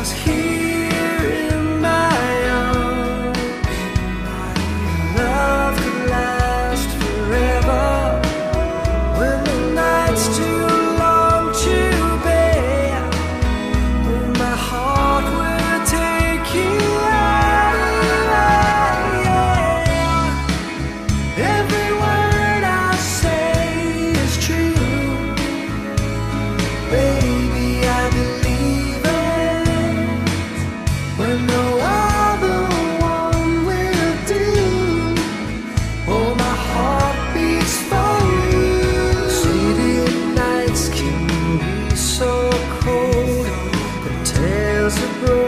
'cause here in my arms, love could last forever. When the night's too long to bear, when my heart will take you anywhere, yeah. Every word I say is true, baby, I believe it. When no other one will do, oh, my heart beats for you. City nights can be so cold, the tales are broken.